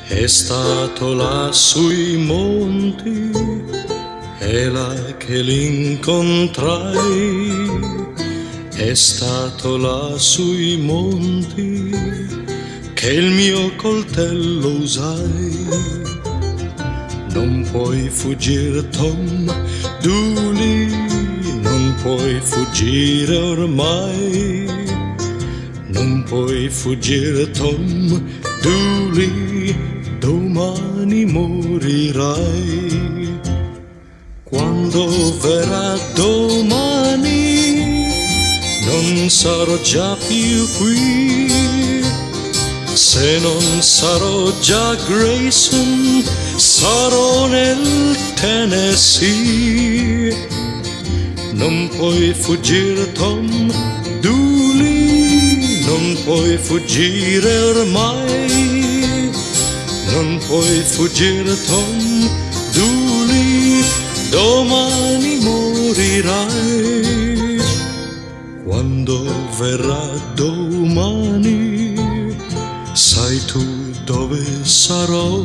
È stato là sui monti e là che l'incontrai. È stato là sui monti che il mio coltello usai. Non puoi fuggire, Tom Dooley, non puoi fuggire ormai. Non puoi fuggire, Tom Dooley, domani morirai. Quando verrà domani non sarò già più qui. Se non sarò già Grayson, sarò nel Tennessee. Non puoi fuggire, Tom Dooley, non puoi fuggire ormai. Non puoi fuggire, Tom Dooley, domani morirai. Quando verrà domani, sai tu dove sarò?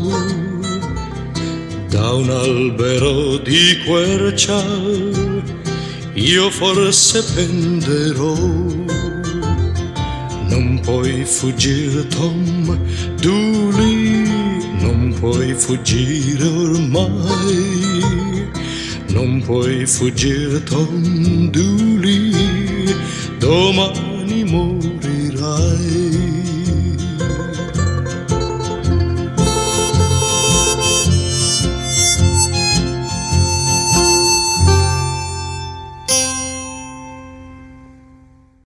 Da un albero di quercia io forse penderò. Non puoi fuggire, Tom Dooley, non puoi fuggire ormai. Non puoi fuggire, Tom Dooley, domani morirai.